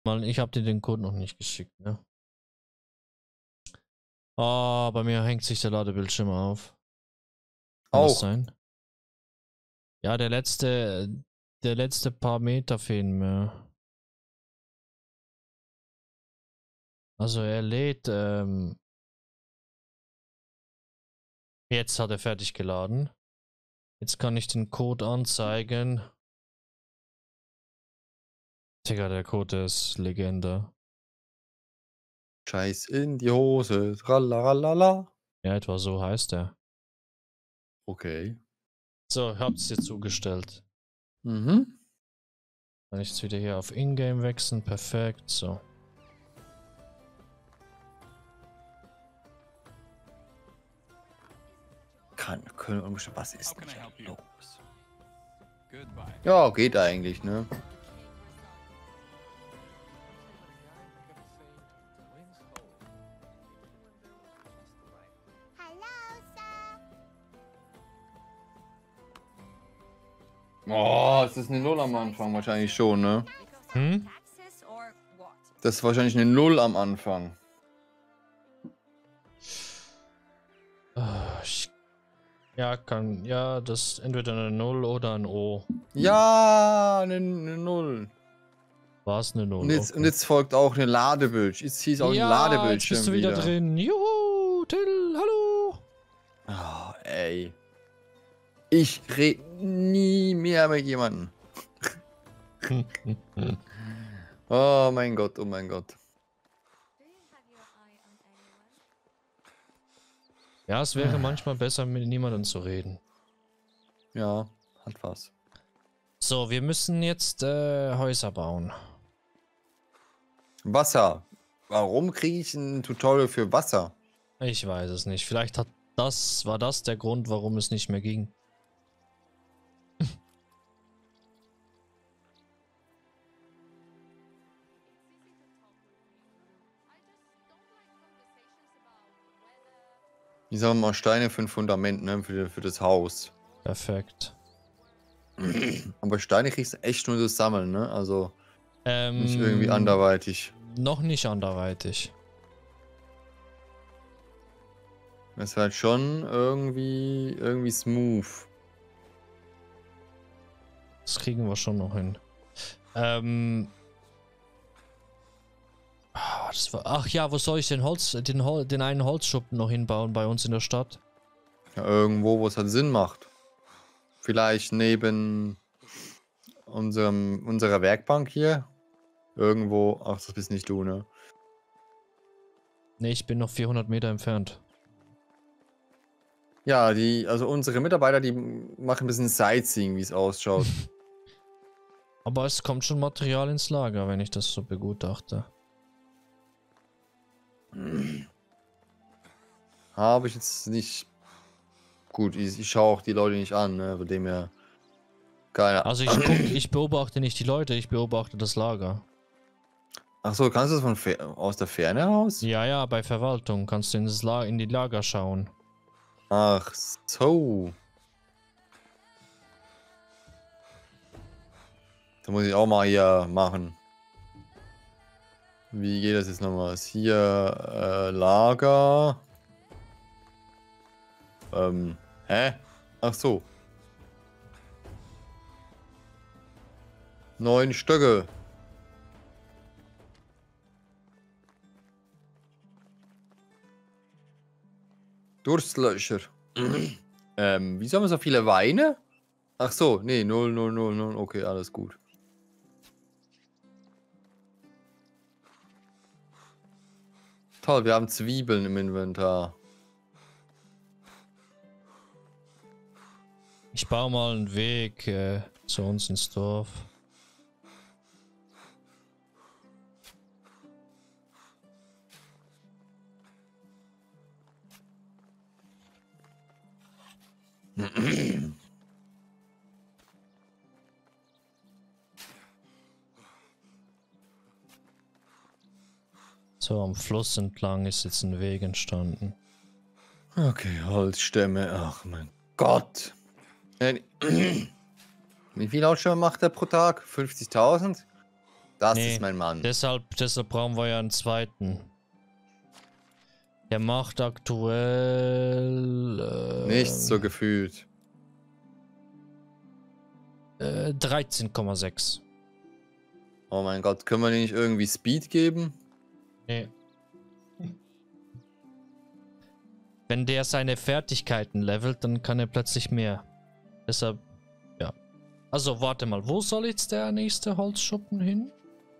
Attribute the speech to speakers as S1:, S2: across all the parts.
S1: Mal, ich habe dir den Code noch nicht geschickt, ne? Oh, bei mir hängt sich der Ladebildschirm auf. Kann das
S2: Auch.
S1: sein? Ja, der letzte paar Meter fehlen mir. Also er lädt, jetzt hat er fertig geladen. Jetzt kann ich den Code anzeigen. Digga, der Code ist Legende.
S2: Scheiß in die Hose. Tralalala.
S1: Ja, etwa so heißt er.
S2: Okay.
S1: So, hab's dir zugestellt.
S2: Mhm.
S1: Kann ich jetzt wieder hier auf Ingame wechseln? Perfekt, so.
S2: Was ist denn los? Ja, geht eigentlich, ne? Oh, ist das eine Null am Anfang? Wahrscheinlich schon, ne?
S1: Hm?
S2: Das ist wahrscheinlich eine Null am Anfang.
S1: Ja, das ist entweder eine 0 oder ein O.
S2: Ja, eine Null.
S1: War es eine 0?
S2: Und jetzt folgt auch eine Ladebildschirm. Jetzt hieß auch ein
S1: Ja, jetzt bist
S2: Ladebildschirm
S1: du wieder drin. Juhu, Till, hallo.
S2: Oh, ey. Ich rede nie mehr mit jemandem. Oh mein Gott, oh mein Gott.
S1: Ja, es wäre manchmal besser, mit niemandem zu reden.
S2: Ja, hat was.
S1: So, wir müssen jetzt Häuser bauen.
S2: Wasser. Warum kriege ich ein Tutorial für Wasser?
S1: Ich weiß es nicht. Vielleicht war das der Grund, warum es nicht mehr ging.
S2: Ich sage mal Steine für ein Fundament, ne? Für das Haus.
S1: Perfekt.
S2: Aber Steine kriegst du echt nur das Sammeln, ne? Also nicht irgendwie
S1: Ähm,
S2: anderweitig.
S1: Noch nicht anderweitig.
S2: Das ist halt schon irgendwie smooth.
S1: Das kriegen wir schon noch hin. Ach ja, wo soll ich den einen Holzschuppen noch hinbauen bei uns in der Stadt?
S2: Ja, irgendwo, wo es halt Sinn macht. Vielleicht neben unserer Werkbank hier. Irgendwo. Ach, das bist nicht du, ne?
S1: Ne, ich bin noch 400 Meter entfernt.
S2: Ja, also unsere Mitarbeiter, die machen ein bisschen Sightseeing, wie es ausschaut.
S1: Aber es kommt schon Material ins Lager, wenn ich das so begutachte.
S2: Habe ich jetzt nicht. Gut, ich schaue auch die Leute nicht an, ne? Bei dem ja. Keine.
S1: Also ich beobachte nicht die Leute, ich beobachte das Lager.
S2: Ach so, kannst du das aus der Ferne aus?
S1: Ja, bei Verwaltung kannst du in die Lager schauen.
S2: Ach so. Da muss ich auch mal hier machen. Wie geht das jetzt nochmal? Ist hier Lager. Hä? Ach so. 9 Stöcke. Durstlöscher. Wieso haben wir so viele Weine? Ach so, nee, 0, 0, 0, 0. Okay, alles gut. Toll, wir haben Zwiebeln im Inventar.
S1: Ich baue mal einen Weg zu uns ins Dorf. So, am Fluss entlang ist jetzt ein Weg entstanden.
S2: Okay, Holzstämme. Ach mein Gott. Wie viel Holzstämme macht er pro Tag? 50.000? Das
S1: Nee,
S2: ist mein Mann.
S1: Deshalb brauchen wir ja einen zweiten. Der macht aktuell
S2: Nichts so gefühlt.
S1: 13,6.
S2: Oh mein Gott, können wir nicht irgendwie Speed geben?
S1: Nee. Wenn der seine Fertigkeiten levelt, dann kann er plötzlich mehr. Deshalb, ja. Also, warte mal, wo soll jetzt der nächste Holzschuppen hin?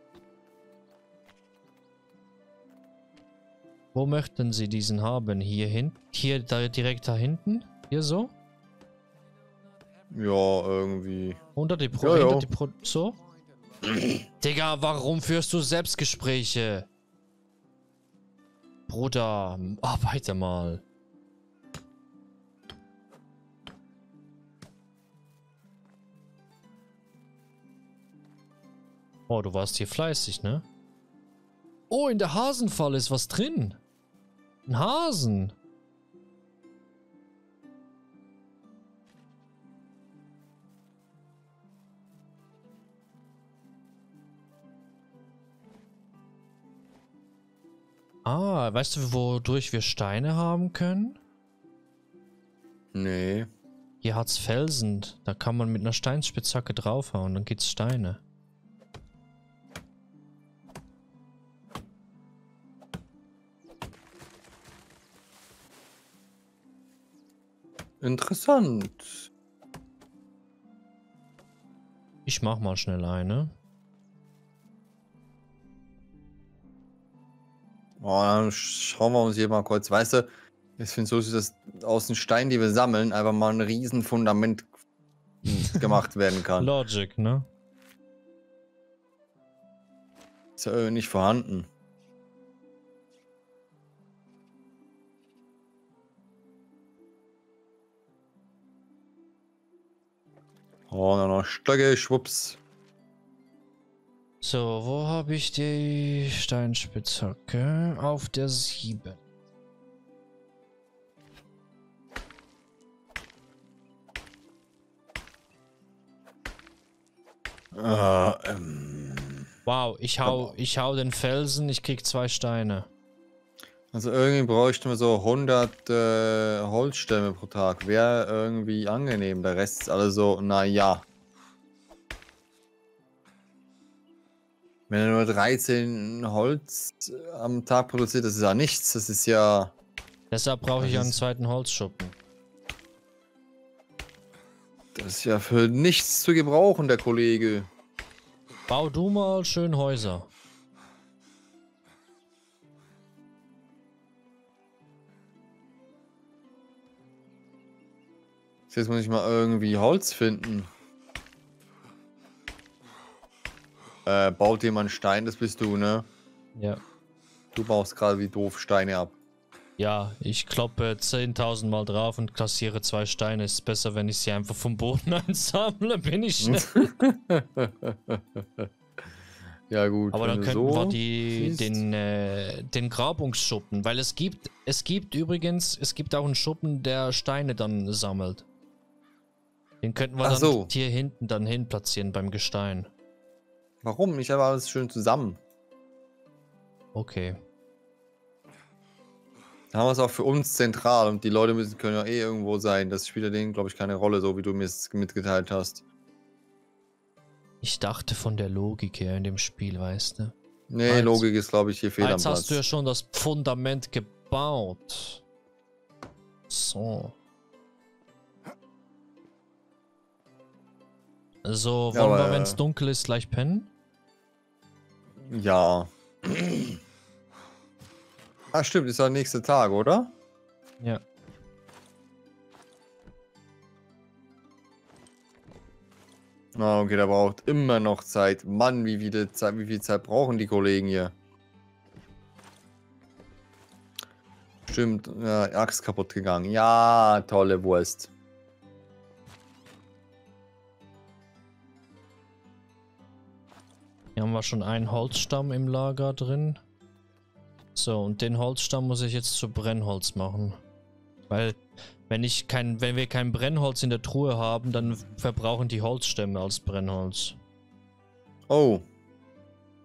S1: Wo möchten Sie diesen haben? Hier hinten? Hier da, direkt da hinten? Hier so?
S2: Ja, irgendwie.
S1: Unter die so? Digga, warum führst du Selbstgespräche? Bruder, arbeite mal. Oh, du warst hier fleißig, ne? Oh, in der Hasenfalle ist was drin. Ein Hasen. Ah, weißt du, wodurch wir Steine haben können?
S2: Nee.
S1: Hier hat's Felsen. Da kann man mit einer Steinspitzhacke draufhauen, dann geht's Steine.
S2: Interessant.
S1: Ich mach mal schnell eine.
S2: Oh, dann schauen wir uns hier mal kurz. Weißt du, ich finde so, dass aus den Steinen, die wir sammeln, einfach mal ein riesen Fundament gemacht werden kann.
S1: Logic, ne?
S2: Ist ja irgendwie nicht vorhanden. Oh, noch Stöcke, schwupps.
S1: So, wo habe ich die Steinspitzhacke? Auf der 7. Wow, ich hau den Felsen, ich krieg 2 Steine.
S2: Also irgendwie bräuchten wir so 100 Holzstämme pro Tag. Wäre irgendwie angenehm. Der Rest ist alles so, naja. Wenn er nur 13 Holz am Tag produziert, das ist ja nichts. Das ist ja...
S1: Deshalb brauche ich einen zweiten Holzschuppen.
S2: Das ist ja für nichts zu gebrauchen, der Kollege.
S1: Bau du mal schön Häuser.
S2: Jetzt muss ich mal irgendwie Holz finden. Baut jemand Stein, das bist du, ne?
S1: Ja.
S2: Du baust gerade wie doof Steine ab.
S1: Ja, ich kloppe 10.000 Mal drauf und kassiere 2 Steine. Ist besser, wenn ich sie einfach vom Boden einsammle, bin ich schnell.
S2: Ja gut.
S1: Aber dann könnten
S2: so
S1: wir den Grabungsschuppen, weil es gibt übrigens, es gibt auch einen Schuppen, der Steine dann sammelt. Den könnten wir dann hier hinten dann hin platzieren beim Gestein.
S2: Warum? Ich habe alles schön zusammen.
S1: Okay.
S2: Dann haben wir es auch für uns zentral und die Leute können ja eh irgendwo sein. Das spielt ja denen, glaube ich, keine Rolle, so wie du mir es mitgeteilt hast.
S1: Ich dachte von der Logik her in dem Spiel, weißt du?
S2: Nee, Logik ist, glaube ich, hier fehl am Platz.
S1: Jetzt hast du ja schon das Fundament gebaut. So. So, wollen wir, wenn es dunkel ist, gleich pennen?
S2: Ja. Ah, stimmt, ist ja der nächste Tag, oder?
S1: Ja.
S2: Ah, okay, der braucht immer noch Zeit. Mann, wie viel Zeit brauchen die Kollegen hier? Stimmt, ja, Axt kaputt gegangen. Ja, tolle Wurst.
S1: Hier haben wir schon einen Holzstamm im Lager drin. So, und den Holzstamm muss ich jetzt zu Brennholz machen. Weil, wenn wir kein Brennholz in der Truhe haben, dann verbrauchen die Holzstämme als Brennholz.
S2: Oh.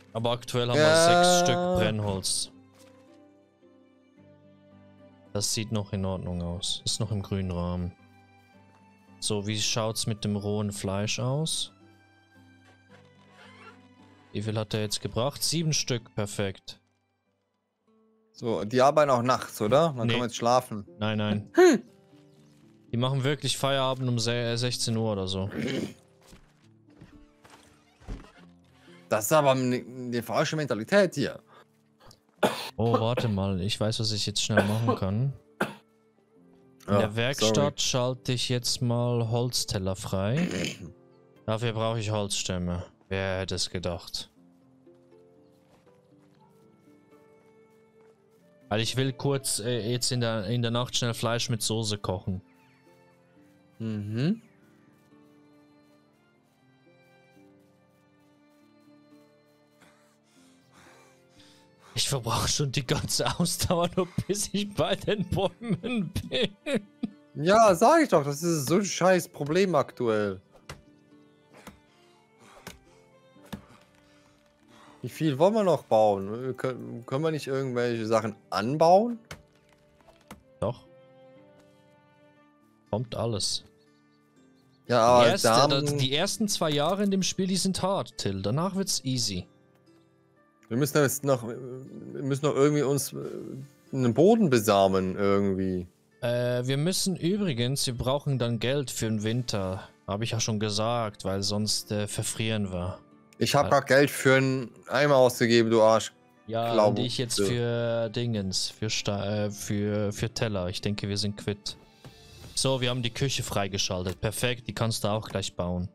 S1: Aber aktuell haben wir 6 Stück Brennholz. Das sieht noch in Ordnung aus. Ist noch im grünen Rahmen. So, wie schaut's mit dem rohen Fleisch aus? Wie viel hat er jetzt gebracht? 7 Stück, perfekt.
S2: So, die arbeiten auch nachts, oder? Dann können wir jetzt schlafen.
S1: Nein, nein. Die machen wirklich Feierabend um 16 Uhr oder so.
S2: Das ist aber die falsche Mentalität hier.
S1: Oh, warte mal. Ich weiß, was ich jetzt schnell machen kann. In der Werkstatt schalte ich jetzt mal Holzteller frei. Dafür brauche ich Holzstämme. Wer hätte es gedacht? Weil ich will kurz jetzt in der Nacht schnell Fleisch mit Soße kochen.
S2: Mhm.
S1: Ich verbrauche schon die ganze Ausdauer, nur bis ich bei den Bäumen bin.
S2: Ja, sag ich doch, das ist so ein scheiß Problem aktuell. Wie viel wollen wir noch bauen? Können wir nicht irgendwelche Sachen anbauen?
S1: Doch. Kommt alles.
S2: Ja, aber
S1: die ersten 2 Jahre in dem Spiel, die sind hart, Till. Danach wird's easy.
S2: Wir müssen jetzt noch irgendwie uns einen Boden besamen irgendwie.
S1: Wir brauchen dann Geld für den Winter. Habe ich ja schon gesagt, weil sonst verfrieren wir.
S2: Ich habe gerade Geld für einen Eimer ausgegeben, du Arsch.
S1: Ja, und ich jetzt für Dingens, für Teller. Ich denke, wir sind quitt. So, wir haben die Küche freigeschaltet. Perfekt, die kannst du auch gleich bauen.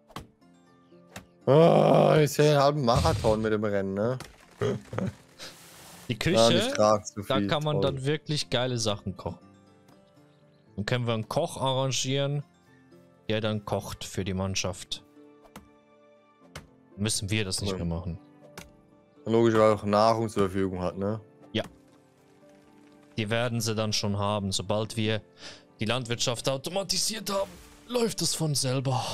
S2: Oh, ich sehe einen halben Marathon mit dem Rennen, ne?
S1: Die Küche, da kann man dann wirklich geile Sachen kochen. Dann können wir einen Koch arrangieren, der dann kocht für die Mannschaft. Müssen wir das nicht mehr machen.
S2: Logisch, weil er auch Nahrung zur Verfügung hat, ne?
S1: Ja. Die werden sie dann schon haben. Sobald wir die Landwirtschaft automatisiert haben, läuft es von selber.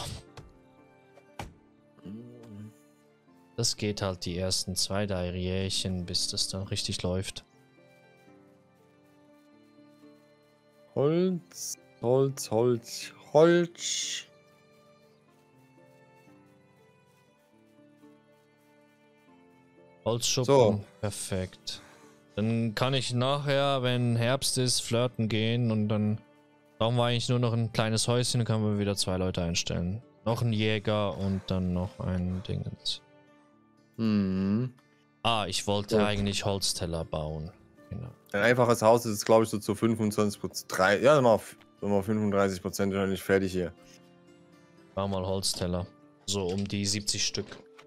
S1: Das geht halt die ersten 2, 3 Jährchen, bis das dann richtig läuft.
S2: Holz, Holz, Holz, Holz.
S1: Holzschuppen,
S2: so.
S1: Perfekt. Dann kann ich nachher, wenn Herbst ist, flirten gehen und dann brauchen wir eigentlich nur noch ein kleines Häuschen und können wir wieder 2 Leute einstellen. Noch ein Jäger und dann noch ein Dingens.
S2: Mhm.
S1: Ah, ich wollte eigentlich Holzteller bauen. Genau.
S2: Ein einfaches Haus ist, glaube ich, so zu 25%. Ja, mal 35% wahrscheinlich fertig hier.
S1: Bau mal Holzteller. So um die 70 Stück.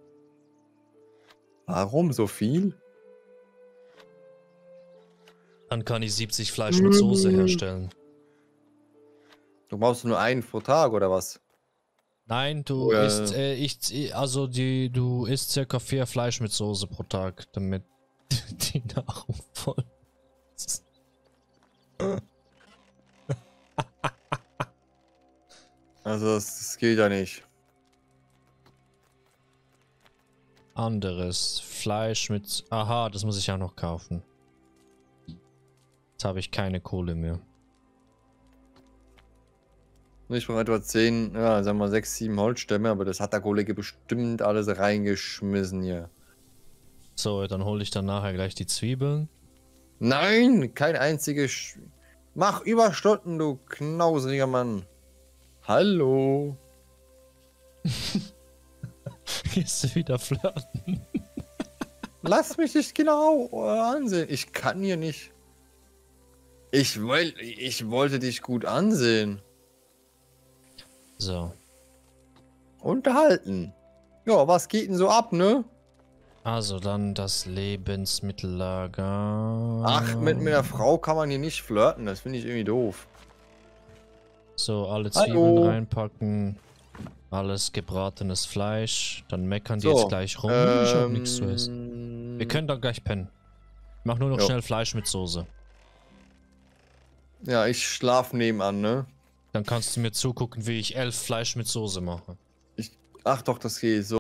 S2: Warum so viel?
S1: Dann kann ich 70 Fleisch mit Soße herstellen.
S2: Du brauchst nur einen pro Tag, oder was?
S1: Nein, du isst, du isst circa 4 Fleisch mit Soße pro Tag, damit die Nahrung voll ist.
S2: Also, das geht ja nicht.
S1: Anderes. Fleisch mit... Aha, das muss ich auch noch kaufen. Jetzt habe ich keine Kohle mehr.
S2: Ich brauche etwa 10, ja, sagen wir 6, 7 Holzstämme, aber das hat der Kollege bestimmt alles reingeschmissen hier.
S1: So, dann hole ich dann nachher gleich die Zwiebeln.
S2: Nein, kein einziges... Mach Überstunden, du knausriger Mann. Hallo.
S1: Gehst du wieder flirten?
S2: Lass mich nicht genau ansehen. Ich kann hier nicht. Ich wollte dich gut ansehen.
S1: So.
S2: Unterhalten. Ja, was geht denn so ab, ne?
S1: Also dann das Lebensmittellager.
S2: Ach, mit einer Frau kann man hier nicht flirten. Das finde ich irgendwie doof.
S1: So, alle Zwiebeln reinpacken. Alles gebratenes Fleisch. Dann meckern die jetzt gleich rum. Ich hab nichts zu essen. Wir können dann gleich pennen. Ich mach nur noch schnell Fleisch mit Soße.
S2: Ja, ich schlaf nebenan, ne?
S1: Dann kannst du mir zugucken, wie ich 11 Fleisch mit Soße mache.
S2: Ach doch, das geht so.